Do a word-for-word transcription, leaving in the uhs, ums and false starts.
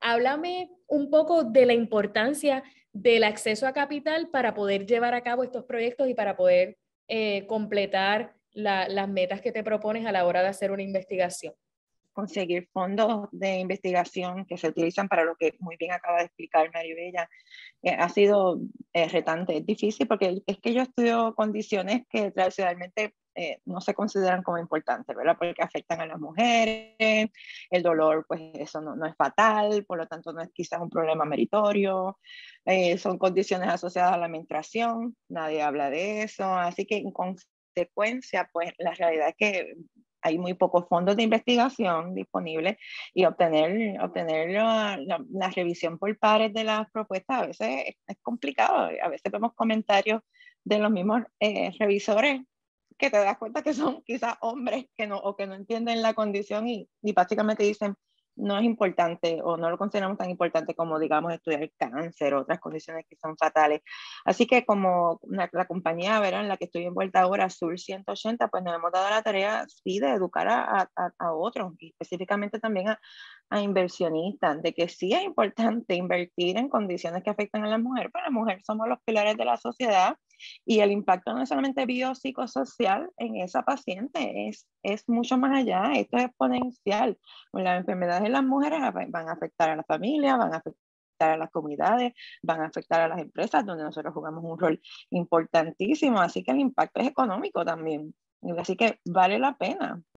háblame un poco de la importancia del acceso a capital para poder llevar a cabo estos proyectos y para poder eh, completar la, las metas que te propones a la hora de hacer una investigación. Conseguir fondos de investigación que se utilizan para lo que muy bien acaba de explicar Maribella, eh, ha sido eh, retante. Es difícil porque es que yo estudio condiciones que tradicionalmente eh, no se consideran como importantes, ¿verdad? Porque afectan a las mujeres, el dolor, pues eso no, no es fatal, por lo tanto no es quizás un problema meritorio, eh, son condiciones asociadas a la menstruación, nadie habla de eso, así que en consecuencia, pues la realidad es que hay muy pocos fondos de investigación disponibles y obtener, obtener la, la, la revisión por pares de las propuestas a veces es, es complicado. A veces vemos comentarios de los mismos eh, revisores que te das cuenta que son quizás hombres que no, o que no entienden la condición y, y básicamente dicen no es importante o no lo consideramos tan importante como, digamos, estudiar cáncer o otras condiciones que son fatales. Así que como la, la compañía, ¿verdad?, en la que estoy envuelta ahora, Sur ciento ochenta, pues nos hemos dado la tarea, sí, de educar a, a, a otros, y específicamente también a, a inversionistas, de que sí es importante invertir en condiciones que afectan a la mujer, pero la mujer somos los pilares de la sociedad y el impacto no es solamente biopsicosocial en esa paciente, es, es mucho más allá, esto es exponencial. Las enfermedades en las mujeres van a afectar a la familia, van a afectar a las comunidades, van a afectar a las empresas donde nosotros jugamos un rol importantísimo, así que el impacto es económico también, así que vale la pena.